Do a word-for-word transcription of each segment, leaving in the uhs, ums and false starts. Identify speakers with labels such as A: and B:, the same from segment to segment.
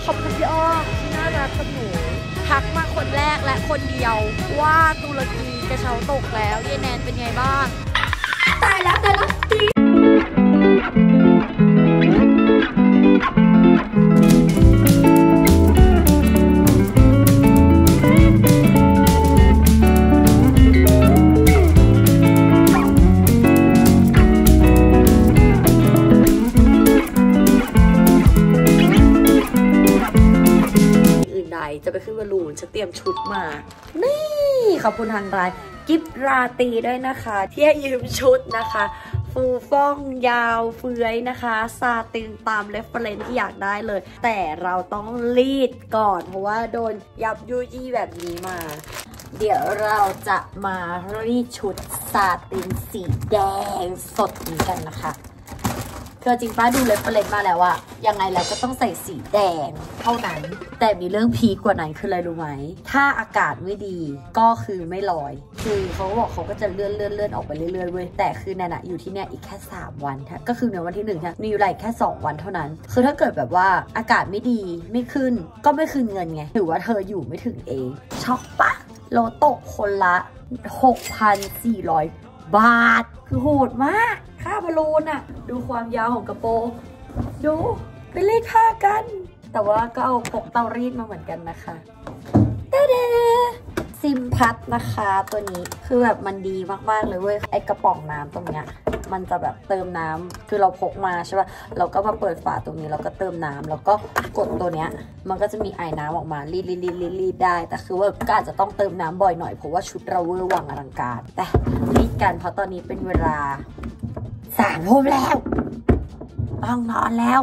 A: อบคุณพี่อ้อมที่น่ารักกับหนูทักมาคนแรกและคนเดียวว่าตุรกีกระเช้าตกแล้วเยแนนเป็นไงบ้างตายแล้วตายแล้วตีจะไปขึ้นบอลลูนฉันเตรียมชุดมานี่ขอบคุณทางร้านกิฟราตีด้วยนะคะที่ให้ยืมชุดนะคะฟูฟ่องยาวเฟื้อยนะคะซาตินตามเรฟเฟรนซ์ที่อยากได้เลยแต่เราต้องรีดก่อนเพราะว่าโดนยับยุยี่แบบนี้มาเดี๋ยวเราจะมารีดชุดซาตินสีแดงสดนี้กันนะคะคือจริงป้าดูเรฟเฟรนซ์มาแล้วว่ายังไงแล้วก็ต้องใส่สีแดงเท่านั้นแต่มีเรื่องพีคกว่านั้นคืออะไรรู้ไหมถ้าอากาศไม่ดีก็คือไม่ลอยคือเขาบอกเขาก็จะเลื่อนเลื่อนเลื่อนออกไปเรื่อยๆเว้ยแต่คือแนนอะอยู่ที่เนี่ยอีกแค่สามวันก็คือในวันที่หนึ่งมีอยู่ไรแค่สองวันเท่านั้นคือถ้าเกิดแบบว่าอากาศไม่ดีไม่ขึ้นก็ไม่คืนเงินไงถือว่าเธออยู่ไม่ถึงเองช็อกปะโลตกคนละ หกพันสี่ร้อย บาทคือโหดมากค่าบอลลูนอะดูความยาวของกระโปรงดูไปเลขค่ากันแต่ว่าก็เอาพกเตารีดมาเหมือนกันนะคะเด้เด้ซิมพัดนะคะตัวนี้คือแบบมันดีมากๆเลยเว้ยไอกระป๋องน้ำตรงเนี้ยมันจะแบบเติมน้ำคือเราพกมาใช่ป่ะเราก็มาเปิดฝาตรงนี้แล้วก็เติมน้ำแล้วก็กดตัวเนี้ยมันก็จะมีไอ้น้ำออกมารีดรีดรีดรีดรีดได้แต่คือว่าก็อาจจะต้องเติมน้ำบ่อยหน่อยเพราะว่าชุดเราเวอร์วังอลังการแต่รีดกันเพราะตอนนี้เป็นเวลาสามทุ่มแล้วต้องนอนแล้ว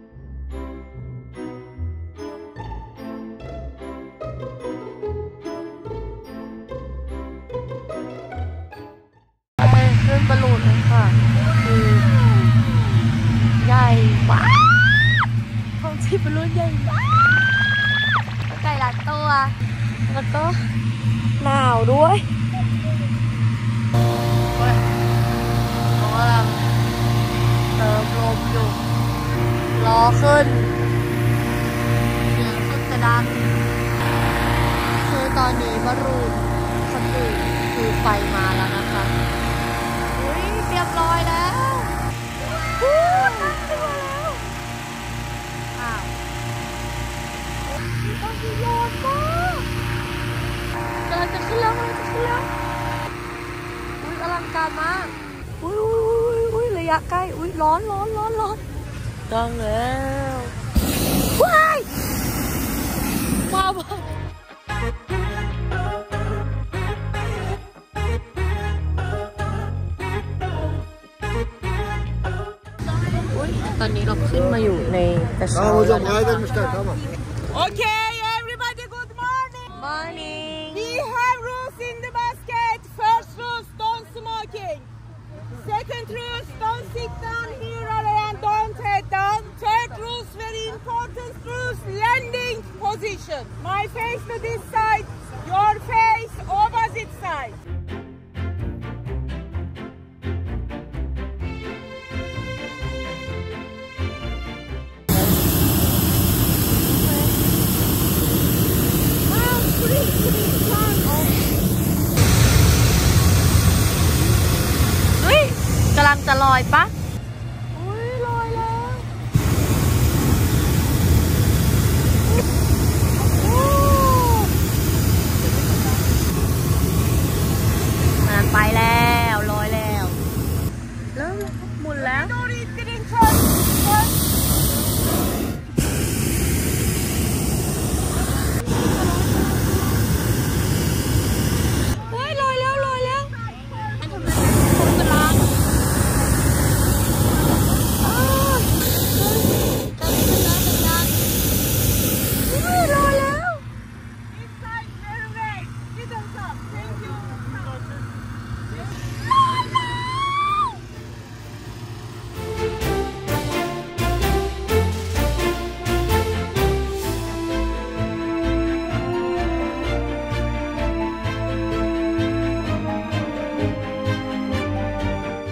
A: ขึ้นบอลลูนเลยค่ะคือใหญ่มากของที่บอลลูนใหญ่มากไก่หลายตัวแล้วก็หนาวด้วยเขากำลังเติมลมอยู่รอขึ้นเสียงสุดจะดังคือตอนนี้บอลลูนคนอื่นคือไฟมาแล้วนะคะเรียบร้อยแล้ววู้ตั้งตัวแล้วอ้าวต้องมีโยนมากกำลังจะขึ้นแล้วกำลังจะขึ้นแล้วอุ้ยอลังการมากอุ้ยอุ้ยอุ้ยระยะใกล้อุ้ยร้อนร้อนร้อนร้อนต้องแล้วว้ายมาบ้าตอนนี้เราขึ้นมาอยู่ในกระเช้าแล้วนะคะ
B: Okay, everybody, good morning.
A: Morning.
B: We have rules in the basket. First rule, don't smoking. Second rule, don't sit down here and don't head down. Third rule, very important rules, landing position. My face to this side, your face opposite side.
A: เฮ้ยกำลังจะลอยปะอุ้ยลอยแล้วมันไปแล้วลอยแล้วแล้วหมุนแล้ว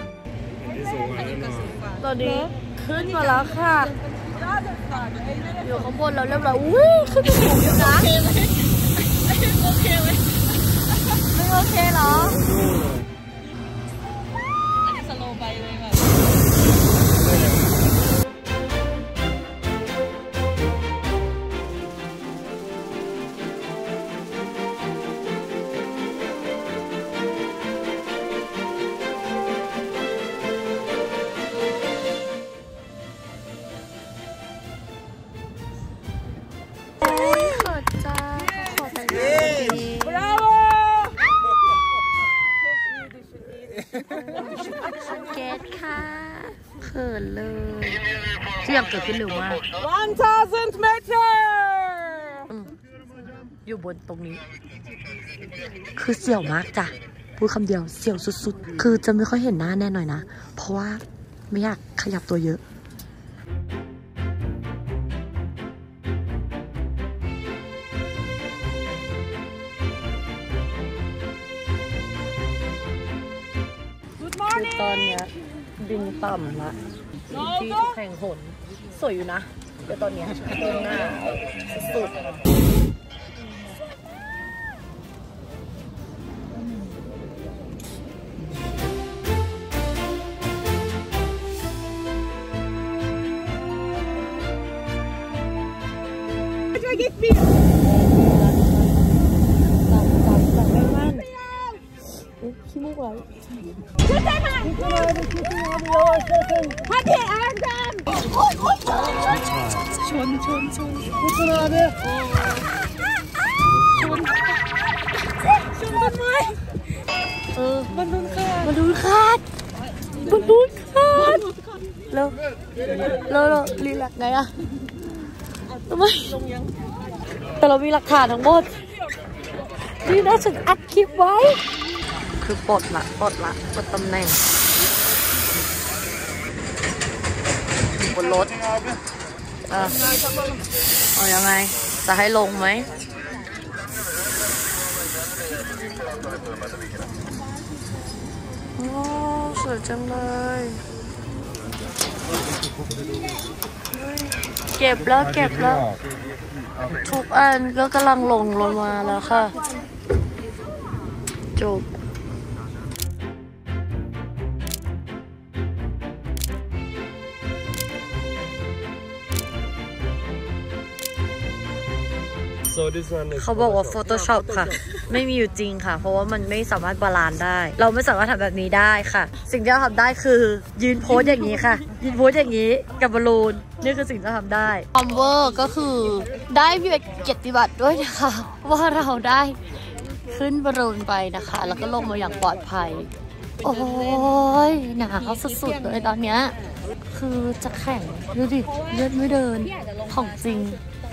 A: ตอนนี้ขึ้นมาแล้วค่ะอยู่ข้างบนเราเริ่มแล้วอุ้ยขึ้นไปสูงอยู่นะโอเคไหมโอเคไหมไม่โอเคเหรออันนี้สโลว์ไปเลยค่ะเกตค่ะเขินเลยทุกอย่างเกิดขึ้นเร็วมาก
B: one thousand meter
A: อยู่บนตรงนี้คือเสี่ยวมากจ้ะพูดคำเดียวเสี่ยวสุดๆคือจะไม่ค่อยเห็นหน้าแน่หน่อยนะเพราะว่าไม่อยากขยับตัวเยอะตอนเนี้ยบินต่ำละที่แข่งหนสวยอยู่นะเดี๋ยวตอนเนี้ยเดินหน้าสุดขี้มูกไหลชนชนชนชนอะไรชนชนต้นไม้เออมันโดนขาดมันโดนขาดมันโดนขาดแล้วแล้วเราลีลักไงอะทำไมแต่เรามีหลักฐานทั้งหมดนี่น่าจะอัดคลิปไว้คือปลดละปลดละปลดตำแหน่งบนรถเออเอายังไงจะให้ลงไหมโอ้สวยจังเลยเก็บแล้วเก็บแล้วทุกอันก็กำลังลงลงมาแล้วค่ะจบเขาบอกว่า Photoshop ค่ะไม่มีอยู่จริงค่ะเพราะว่ามันไม่สามารถบาลานซ์ได้เราไม่สามารถทำแบบนี้ได้ค่ะสิ่งที่เราทำได้คือยืนโพสอย่างนี้ค่ะยืนโพสอย่างนี้กับบอลลูนนี่คือสิ่งที่เราทำได้คอมเวอร์ก็คือได้เกียรติบัตรด้วยนะคะว่าเราได้ขึ้นบอลลูนไปนะคะแล้วก็ลงมาอย่างปลอดภัยโอ้ยหนาวสุดๆเลยตอนเนี้ยคือจะแข่งดูดิเลือดไม่เดินของจริง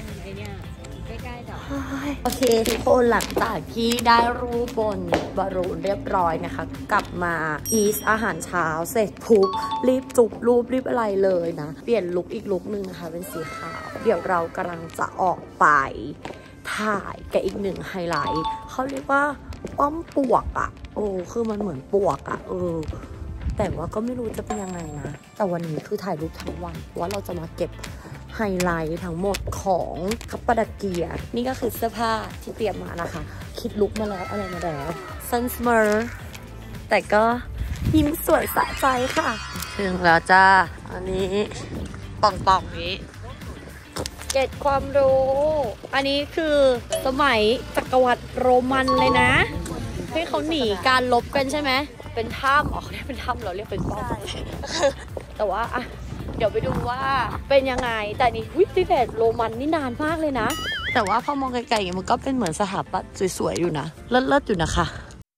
A: โอเคทุกคนหลังจากที่ได้รูปบนบอลลูนเรียบร้อยนะคะกลับมาอีสอาหารเช้าเสร็จปุ๊บรีบจุบรูปรีบอะไรเลยนะเปลี่ยนลุคอีกลุคนึงนะคะเป็นสีขาวเดี๋ยวเรากำลังจะออกไปถ่ายกับอีกหนึ่งไฮไลท์เขาเรียกว่าป้อมปวกอ่ะโอ้คือมันเหมือนปวกอ่ะเออแต่ว่าก็ไม่รู้จะเป็นยังไงนะแต่วันนี้คือถ่ายรูปทั้งวันว่าเราจะมาเก็บไฮไลท์ทั้งหมดของคัปปาดาเกียนี่ก็คือเสื้อผ้าที่เตรียมมานะคะคิดลุคมาแล้วอะไรมาแล้วซันสเมอร์แต่ก็ยิ้มสวยสะใจค่ะถึงแล้วจ้าอันนี้ป่องๆนี้เก็บความรู้อันนี้คือสมัยจักรวรรดิโรมันเลยนะที่เขาหนีการลบกันใช่ไหมเป็นถ้ำอ๋อเรียกเป็นถ้ำเราเรียกเป็นป้อมแต่ว่าอะเดี๋ยวไปดูว่าเป็นยังไงแต่นี่วิติเบตโรมันนี่นานมากเลยนะแต่ว่าพอมองไกลๆมันก็เป็นเหมือนสถาปัตย์สวยๆอยู่นะเลิศๆอยู่นะคะ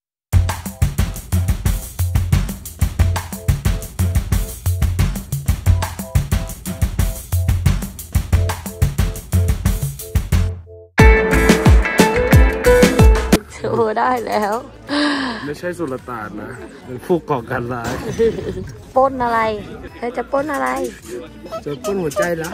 A: โอ้ได้แล้ว
C: ไม่ใช่สุลต่านนะเป็นผู้ก่อการร้าย
A: ปล้นอะไรเธอจะปล้นอะไร
C: จะปล้นหัวใจแล้ว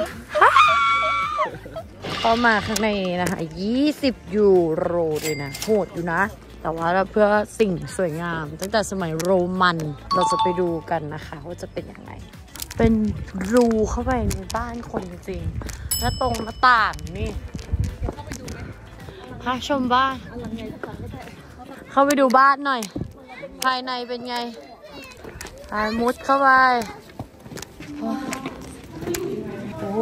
A: เข้ามาข้างในนะคะยี่สิบยูโรเลยนะโหดอยู่นะแต่ว่าเพื่อสิ่งสวยงามตั้งแต่สมัยโรมันเราจะไปดูกันนะคะว่าจะเป็นยังไงเป็นรูเข้าไปในบ้านคนจริงหน้าตรงหน้าต่างนี่พาชมบ้านเข้าไปดูบ้านหน่อยภายในเป็นไงพามุดเข้าไปโอ้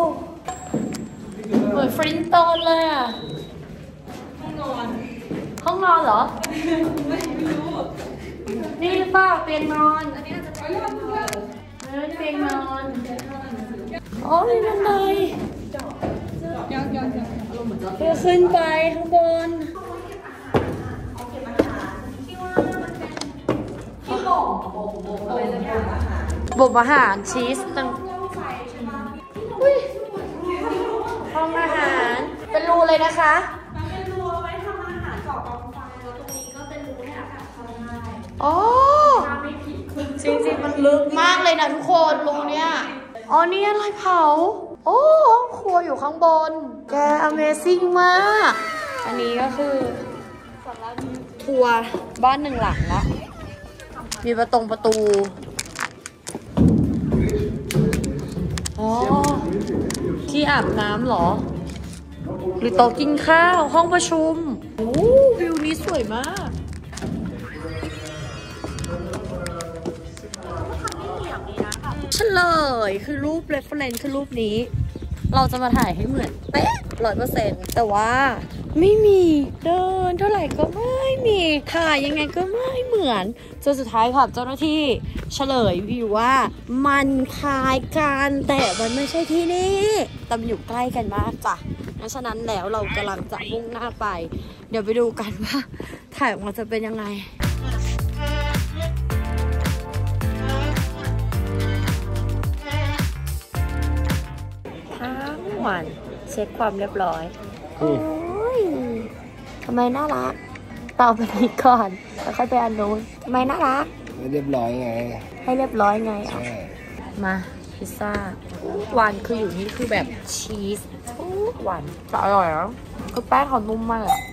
A: เหมือนฟรินโตนเลยอ่ะห้องนอนห้องนอนเหรอนี่หรือเปล่าเตียงนอนอันนี้อาจจะเป็นเตียงนอนโอ้ยบันไดเพื่อขึ้นไปข้างบนบ่มอาหารชีสตั้งห้องอาหารเป็นรูเลยนะคะเป็นรูเอาไว้ทำอาหารก่อกองไฟแล้วตรงนี้ก็เป็นรูให้อากาศเข้าได้อ๋อจริงๆมันลึกมากเลยนะทุกคนรูเนี้ยอ๋อนี่อะไรเผาโอ้ห้องครัวอยู่ข้างบนแก Amazing มากอันนี้ก็คือทัวร์บ้านหนึ่งหลังละมีประตูประตูอ๋อที่อาบน้ำเหรอหรือโต๊ะกินข้าวห้องประชุมโอ้วิวนี้สวยมากเฉลยคือรูป reference คือรูปนี้เราจะมาถ่ายให้เหมือนเป๊ะร้อยเปอร์เซ็นต์แต่ว่าไม่มีเดินเท่าไหร่ก็ไม่มีถ่ายยังไงก็ไม่เหมือนจนสุดท้ายค่ะเจ้าหน้าที่เฉลยวิวว่ามันคล้ายกันแต่มันไม่ใช่ที่นี่แต่มันอยู่ใกล้กันมากจ้ะงั้นฉะนั้นแล้วเรากำลังจะมุ่งหน้าไปเดี๋ยวไปดูกันว่าถ่ายออกมาจะเป็นยังไงทั้งวันเช็คความเรียบร้อยโอ้ยทำไมน่ารักต่อไปนี้ก่อนแล้วค่อยไปอันนู้นทำไมน่ารัก
C: ไม่เรียบร้อยไง
A: ให้เรียบร้อยไงอ่ะมาพิซซ่าวันคืออยู่นี่คือแบบชีสทุกวันจะอร่อยแล้วคือแป้งเขานุ่มมากอ่ะ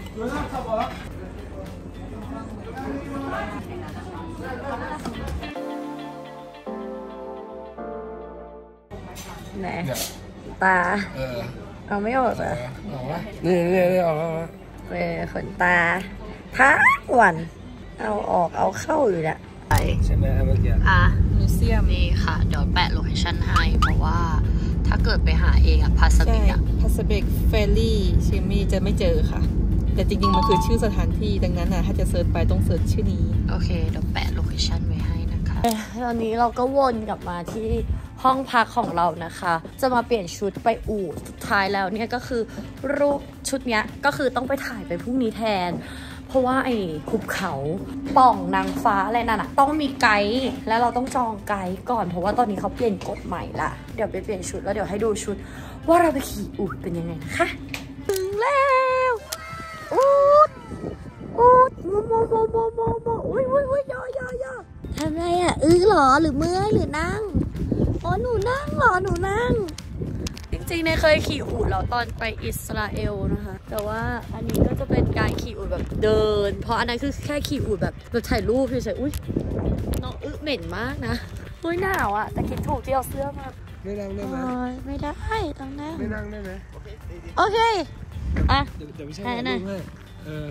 A: ไหนตาเอาไม่ออกเหรอ
C: นี่นี่นี่ออกแล้ว
A: เออขนตาทั้งวันเอาออกเอาเข้าอยู่เนี่ย
C: ใช่ไหมเมื่อกี้
A: อ่ะมิวเซียมนี่ค่ะเดี๋ยวแปะโลเคชั่นให้เพราะว่าถ้าเกิดไปหาเองอะพาสบิกอะ
B: พาสบิกเฟลลี่ชิมี่จะไม่เจอค่ะแต่จริงๆมันคือชื่อสถานที่ดังนั้นนะถ้าจะเซิร์ชไปต้องเซิร์ชชื่อนี้
A: โอเคเดี๋ยวแปะโลเคชั่นไว้ให้นะคะตอนนี้เราก็วนกลับมาที่ห้องพักของเรานะคะจะมาเปลี่ยนชุดไปอู่สุดท้ายแล้วเนี่ยก็คือรูปชุดเนี้ยก็คือต้องไปถ่ายไปพรุ่งนี้แทนเพราะว่าไอ้ภูเขาป่องนางฟ้าอะไรนั่นอะต้องมีไกด์แล้วเราต้องจองไกด์ก่อนเพราะว่าตอนนี้เขาเปลี่ยนกฎใหม่ละเดี๋ยวไปเปลี่ยนชุดแล้วเดี๋ยวให้ดูชุดว่าเราไปขี่อูฐเป็นยังไงนะคะถึงแล้วอูฐอูฐโมโมโมโมโมโมอุ้ยอุ้ยอุ้ยย่อย่อย่อทำไรอะอื้อหรอหรือเมื่อยหรือนั่งอ๋อหนูนั่งหรอหนูนั่งจริงๆเนี่ยเคยขี่อูฐแล้วตอนไปอิสราเอลนะคะแต่ว่าอันนี้ก็จะเป็นการขี่อูฐแบบเดินเพราะอันนั้นคือแค่ขี่อูฐแบบแบบถ่ายรูปเฉยๆอุ้ยน้องอึเหม็นมากนะอุ้ยหนาวอ่ะแต่คิดถูกที่เอาเสื้อมา
C: ไม่นั่งได้ไหม
A: ไม่ได้ต้องนั่ง
C: ไม่นั่งได้ไหม
A: โอเคอ่ะ
C: เดี๋ยวไม่ใช่ถ่ายรูปให้เออ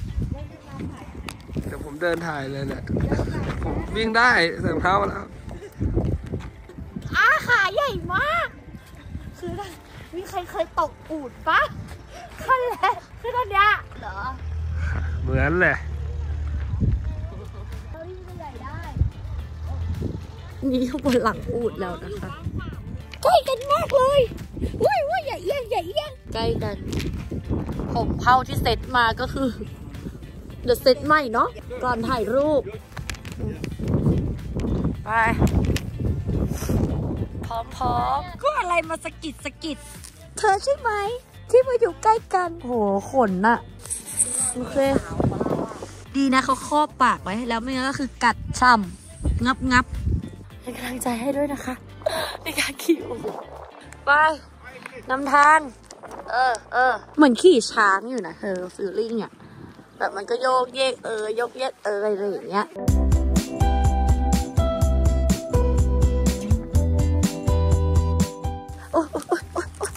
C: เดี๋ยวผมเดินถ่ายเลยเนี่ยผมวิ่งได้ใส่รองเท้าแล้ว
A: อาขาใหญ่มากคือมีใครเคยตกอูฐปะขั้นแรกคือตอนเนี้ยเหรอ
C: เหมือนเลย
A: นี่อยู่บนหลังอูฐแล้วนะคะใกล้กันมากเลยว้ายว้ายใหญ่เอี้ยงใหญ่เอี้ยงใกล้กันผมเผ้าที่เซตมาก็คือเดี๋ยวเซตใหม่เนาะก่อนถ่ายรูปไปพร้อมๆก็อะไรมาสกิดสกิดเธอใช่ไหมที่มาอยู่ใกล้กันโหขนน่ะโอเคดีนะเขาครอบปากไว้แล้วไม่งั้นก็คือกัดช่ำงับงับเป็นกำลังใจให้ด้วยนะคะในการขี่อูฐไปนำทางเออเออเหมือนขี่ช้างอยู่นะเธอฟิลลิ่งอ่ะแบบมันก็โยกเยกเออยกเยกเอออะไรอย่างเงี้ยโอ้โอ้โอ้โอ้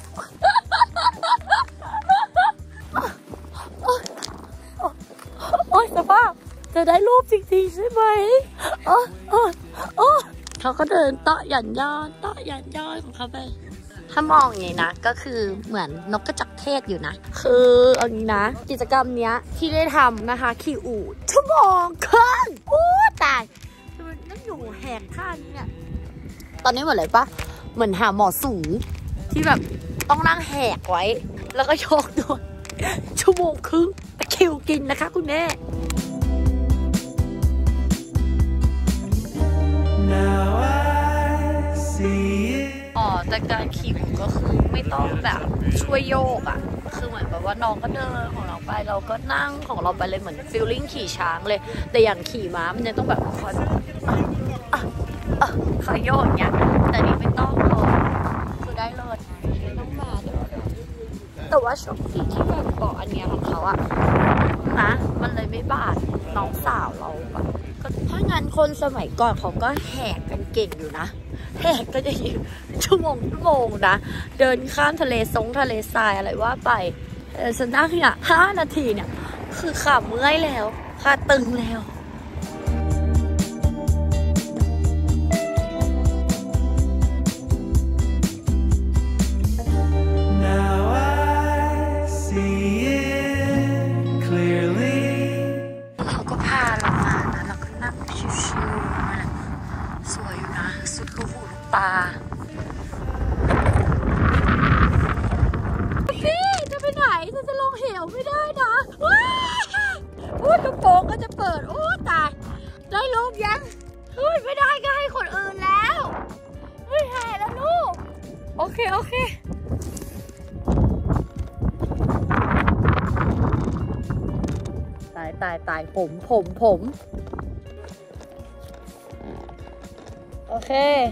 A: จะได้รูปจริงๆใช่ไหมโอ้โอ้โอ้เขาก็เดินเตาะหยันยอนเตาะหยันยอนของเขาไปถ้ามองอย่างนี้นะก็คือเหมือนนกกระจอกเทศอยู่นะคือเอางี้นะกิจกรรมเนี้ยที่ได้ทำนะคะขี่อูฐชั่วโมงครึ่งโอ้ตายมันนั่งอยู่แหกข้างเนี่ยตอนนี้เหมือนอะไรปะเหมือนหาหมอสูงที่แบบต้องนั่งแหกไว้แล้วก็โยกด้วยชั่วโมงครึ่งตะคิวกินนะคะคุณแม่อ๋อแต่การขี่ก็คือไม่ต้องแบบช่วยโยกอ่ะคือเหมือนแบบว่าน้องก็เดินของเราไปเราก็นั่งของเราไปเลยเหมือนฟีลลิ่งขี่ช้างเลยแต่อย่างขี่ม้ามันจะต้องแบบคอยคอยโยกอย่างเงี้ยแต่นี่ไม่ต้องเลยคือได้เลยไม่ต้องมาด้วยแต่ว่าโชคดีที่แบบเกาะอันเนี้ยของเขาอะนะมันเลยไม่บาดน้องสาวเราแบบก็เพราะงั้นคนสมัยก่อนเขาก็แหกกันเก่งอยู่นะแหกก็จะอยู่ชั่วโมงชั่วโมงนะเดินข้ามทะเลซงทะเลทรายอะไรว่าไปเออฉันนั่งเนี่ยห้านาทีเนี่ยคือขาเมื่อยแล้วขาตึงแล้วพี่จะไปไหนจะจะลงเหวไม่ได้นะว้าพูดกระโปรงก็จะเปิดโอ้ตายได้รูปยังเฮ้ยไม่ได้ก็ให้คนอื่นแล้วเฮ้ยถ่ายแล้วลูกโอเคโอเคตายตายตายผมผมผมโอเค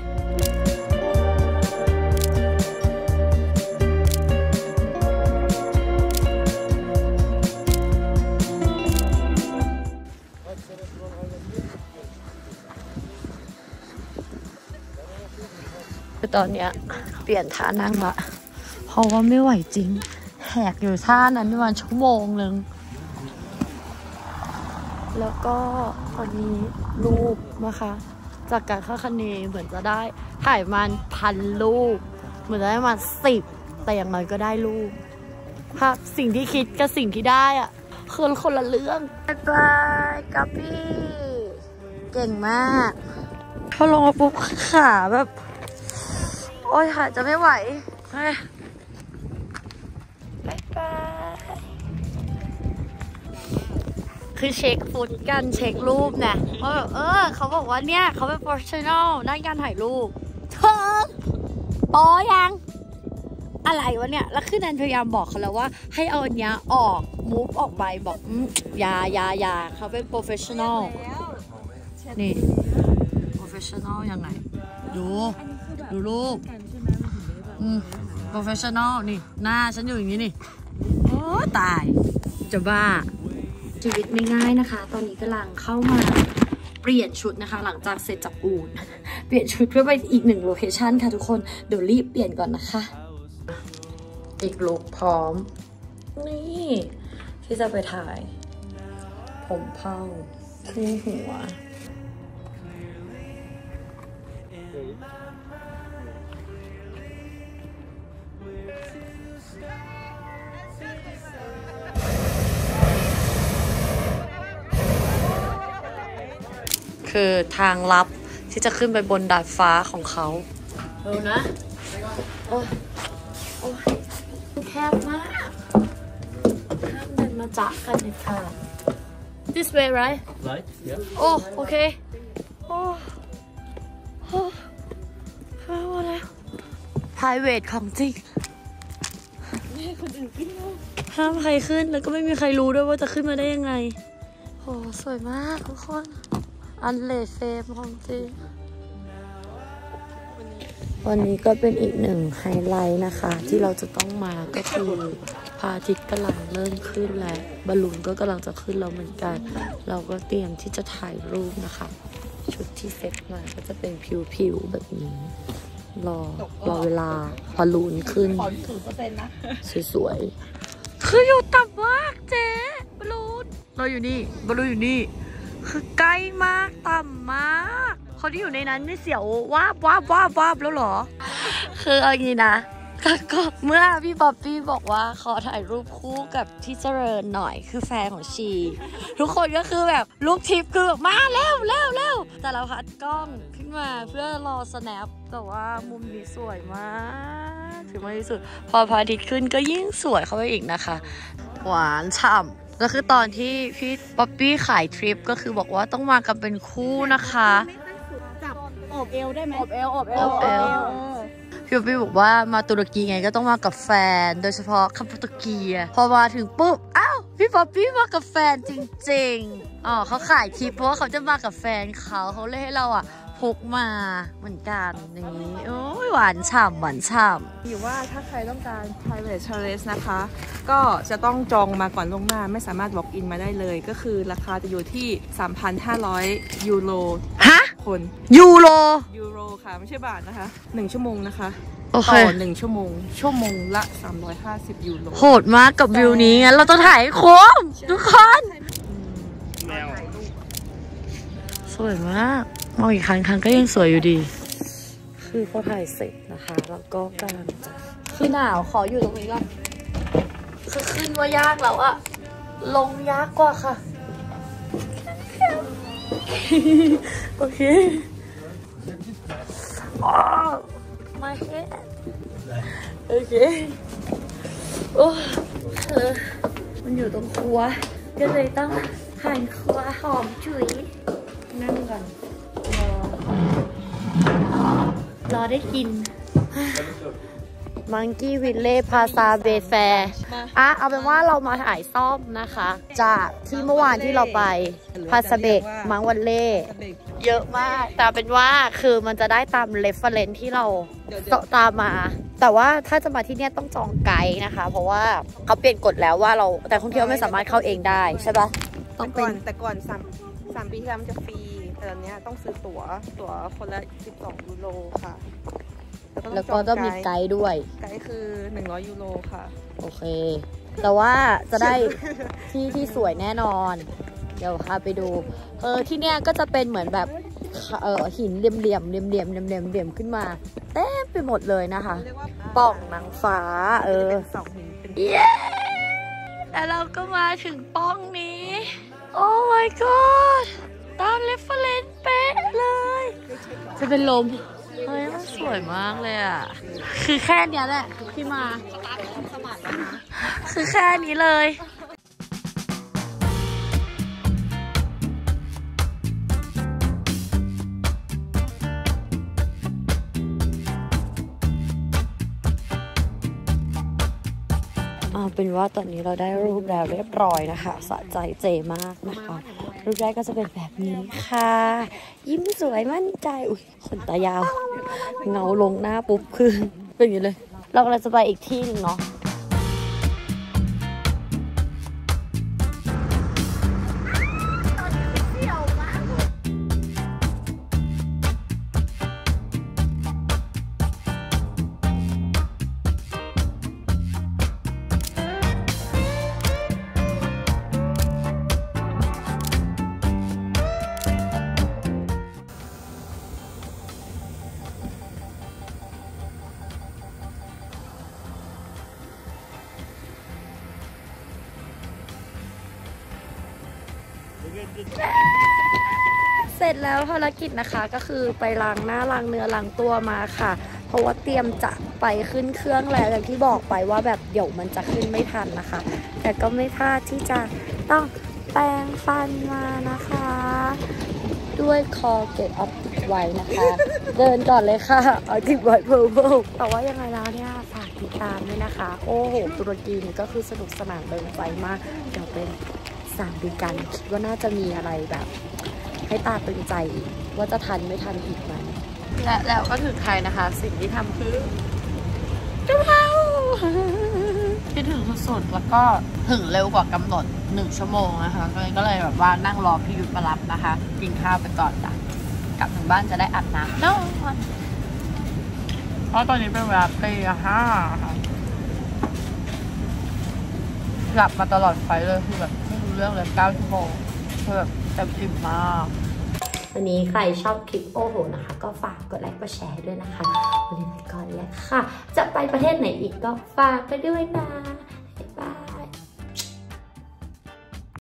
A: ตอนเนี้ยเปลี่ยนท่านั่งละเพราะว่าไม่ไหวจริงแหกอยู่ท่านั้นประมาณชั่วโมงนึงแล้วก็ตอนนี้รูปนะคะจากการคาดคะเนเหมือนจะได้ถ่ายมันพันรูปเหมือนจะได้มาสิบแต่อย่างน้อยก็ได้รูปภาพสิ่งที่คิดกับสิ่งที่ได้อะคือคนละเรื่องบายบายกับพี่เก่งมากพอลงมาปุ๊บขาแบบโอ้ยค่ะจะไม่ไหวบายบายคือเช็คฟุตกันเช็ครูปนะว่าแบบเออเขาบอกว่าเนี่ยเขาเป็น professional ด้านการถ่ายรูปเธอปอยังอะไรวะเนี่ยแล้วคือนันพยายามบอกเขาแล้วว่าให้เอาอันเนี้ยออกมูฟออกไปบอกอืมยายายาเขาเป็น professional นี่ professional ยังไงดูดูรูปอืม professional นี่หน้าฉันอยู่อย่างนี้นี่โอ้ตายจะบ้าชีวิตไม่ง่ายนะคะตอนนี้กำลังเข้ามาเปลี่ยนชุดนะคะหลังจากเสร็จจากอูฐเปลี่ยนชุดเพื่อไปอีกหนึ่งโลเคชันค่ะทุกคนเดี๋ยวรีบเปลี่ยนก่อนนะคะอีกลุคพร้อมนี่ที่จะไปถ่ายผมเผ้าขึ้นหัวคือทางลับที่จะขึ้นไปบนดาดฟ้าของเขาเออนะโอ้โอ้แคบมากห้ามเดินมาจ๊ะกันเลยค่ะ this way right
D: right yeah
A: โอ้โอเคโอ้โอ้เข้าแล้ว private ของจริงไม่ให้คนอื่นขึ้นห้ามใครขึ้นแล้วก็ไม่มีใครรู้ด้วยว่าจะขึ้นมาได้ยังไงโอ้สวยมากทุกคนอันเลเฟมของจริงวันนี้ก็เป็นอีกหนึ่งไฮไลท์นะคะที่เราจะต้องมาก็คือพระอาทิตย์กำลังเริ่มขึ้นแล้วบอลลูนก็กำลังจะขึ้นแล้วเหมือนกันเราก็เตรียมที่จะถ่ายรูปนะคะชุดที่เซ็ตมาก็จะเป็นผิวๆแบบนี้รอรอเวลาบอลลูนขึ้นสวยๆคืออยู่ต่ำมากเจ๊บอลลูนเราอยู่นี่บอลลูนอยู่นี่คือใกล้มากต่ำมากคนที่อยู่ในนั้นไม่เสียววาบวาบวาบวาบแล้วเหรอคือเอางี้นะก็เมื่อพี่ป๊อปปี้บอกว่าขอถ่ายรูปคู่กับที่เจริญหน่อยคือแฟนของชีทุกคนก็คือแบบลูกทิปคือแบบมาเร็วเร็วเร็วแต่เราพัดกล้องขึ้นมาเพื่อรอสแนปแต่ว่ามุมนี้สวยมากถึงมากที่สุดพอพระอาทิตย์ขึ้นก็ยิ่งสวยเข้าไปอีกนะคะหวานฉ่ำแล้วคือตอนที่พี่ป๊อปปี้ขายทริปก็คือบอกว่าต้องมากันเป็นคู่นะคะ
B: จับอบเอวได้ไหมอบเอวอบเอว
A: อบเอวพี่ป๊อปปี้บอกว่ามาตุรกีไงก็ต้องมากับแฟนโดยเฉพาะคำโปรตุเกสพอมาถึงปุ๊บอ้าวพี่ป๊อปปี้มากับแฟนจริงๆอ๋อเขาขายทริปเพราะว่าเขาจะมากับแฟนเขาเขาเลยให้เราอ่ะพกมาเหมือนกันอย่างนี้โอ้ยหวานฉ่ำหวานฉ่ำ
B: อยู่ว่าถ้าใครต้องการ private terrace นะคะก็จะต้องจองมาก่อนล่วงหน้าไม่สามารถ walk in มาได้เลยก็คือราคาจะอยู่ที่ สามพันห้าร้อย ยูโร
A: ฮะ
B: คน
A: ยูโร
B: ยูโรค่ะไม่ใช่บาทนะคะหนึ่งชั่วโมงนะคะ
A: ต่
B: อหนึ่งชั่วโมงชั่วโมงละสามร้อยห้าสิบยูโร
A: โหดมากกับวิวนี้งั้นเราต้องถ่ายให้คุ้มทุกคนสวยมากมองอีกครั้งครั้งก็ยังสวยอยู่ดีคือพอถ่ายเสร็จนะคะแล้วก็กำลังจะคือหนาวขออยู่ตรงนี้ก่อนคือขึ้นว่ายากแล้วอะลงยากกว่าค่ะโอเคอ๋อมาเฮ็ดโอเคโอ้เออมันอยู่ตรงครัวก็เลยต้องหั่นครัวหอมฉุยนั่งก่อนรอรอได้กินมังกี้วิลเล่พาซาเบแฟร์อ่ะเอาเป็นว่าเรามาถ่ายซ่อมนะคะจากที่เมื่อวานที่เราไปพาซาเบกมังวันเล่เยอะมากแต่เป็นว่าคือมันจะได้ตามเรฟเฟอเรนซ์ที่เราตามมาแต่ว่าถ้าจะมาที่นี่ต้องจองไกด์นะคะเพราะว่าเขาเปลี่ยนกฎแล้วว่าเราแต่คนเที่ยวไม่สามารถเข้าเองได้ใช่ปะ
B: ต้องก่อนแต่ก่อนสามสามปีที่แล้วมันจะฟรีแต่ตอนนี้ต้องซื้อตั๋วตั๋วคนละสิบสองยูโรค่ะ
A: แล้วก็ต้องมีไกด์ด้วย
B: ไกด์คือหนึ่งร้อยยูโรค่ะ
A: โอเคแต่ว่าจะได้ที่ที่สวยแน่นอนเดี๋ยวพาไปดูเออที่เนี้ยก็จะเป็นเหมือนแบบเออหินเหลี่ยมเหลี่ยมเหลี่ยมเหลี่ยมเหลี่ยมเหลี่ยมเหลี่ยมขึ้นมาเต็มไปหมดเลยนะคะป่องนางฟ้าเออเย้แล้วเราก็มาถึงป้องนี้โอ้ my god ตามเรฟเฟอเรนซ์เป๊ะเลยจะเป็นลมเฮ้ยมันสวยมากเลยอ่ะคือแค่นี้แหละที่มาคือแค่นี้เลยเอาเป็นว่าตอนนี้เราได้รูปแล้วเรียบร้อยนะคะสะใจเจมากนะคะรูปแรกก็จะเป็นแบบนี้ค่ะยิ้มสวยมั่นใจอุ้ยขนตายาวเงาลงหน้าปุ๊บคือเป็นอย่างนี้เลยเรากำลังจะไปอีกที่หนึ่งเนาะเสร็จแล้วภารกิจนะคะก็คือไปล้างหน้าล้างเนื้อล้างตัวมาค่ะเพราะว่าเตรียมจะไปขึ้นเครื่องแล้วอย่างที่บอกไปว่าแบบเดี๋ยวมันจะขึ้นไม่ทันนะคะแต่ก็ไม่พลาดที่จะต้องแปรงฟันมานะคะด้วยคอเกตออปติกไว้นะคะเดินก่อนเลยค่ะออปติกไว้เพิ่มแต่ว่ายังไงแล้วเนี่ยฝากติดตามด้วยนะคะโอ้โหตุรกีนี่ก็คือสนุกสนานเดินไฟมากเดี๋ยวเป็นสามปีกันคิดว่าน่าจะมีอะไรแบบให้ตาตึงใจว่าจะทันไม่ทันอีกไหมและแล้วก็ถึงใครนะคะสิ่งที่ทำคือกะเพราที่ถึงสดแล้วก็ถึงเร็วกว่ากำหนดหนึ่งชั่วโมงนะคะก็เลยแบบว่านั่งรอพี่ยุทธมารับนะคะกินข้าวไปก่อนจ้ะกลับถึงบ้านจะได้อาบน้ำนอนเพราะตอนนี้เป็นเวลาตีห้าค่ะหลับมาตลอดไฟเลยคือแบบไม่รู้เรื่องเลยเก้าชั่วโมงแบบเต็มอิ่มมากวันนี้ใครชอบคลิปโอ้โหนะคะก็ฝากกดไลค์กดแชร์ด้วยนะคะวันนี้ไปก่อนแล้วค่ะจะไปประเทศไหนอีกก็ฝากไปด้วยนะ